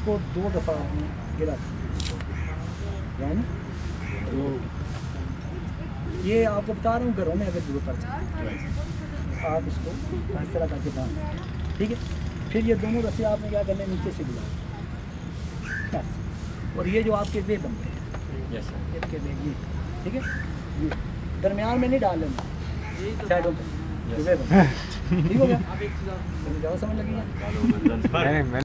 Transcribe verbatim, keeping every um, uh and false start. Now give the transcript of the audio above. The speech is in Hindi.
इसको दो दफ़ा गिरा यानी तो ये आपको बता रहा हूँ, घरों में अगर जरूरत पड़ जाए आप इसको इस तरह करके बांध, ठीक है। फिर ये दोनों रस्सी आपने क्या करना है, नीचे से गिरा बस। और ये जो आपके वे बन गए हैं, यस सर, इसके वे ये, ठीक है, ये दरमियान में नहीं डाल लेना, साइडों पे वे बन, ठीक हो गया। ज़्यादा समझ लगी है।